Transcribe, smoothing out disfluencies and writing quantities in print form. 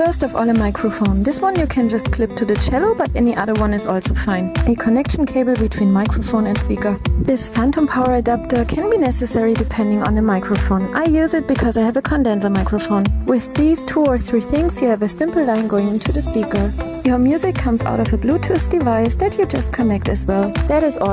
First of all, a microphone. This one you can just clip to the cello, but any other one is also fine. A connection cable between microphone and speaker. This phantom power adapter can be necessary depending on the microphone. I use it because I have a condenser microphone. With these 2 or 3 things, you have a simple line going into the speaker. Your music comes out of a Bluetooth device that you just connect as well. That is all.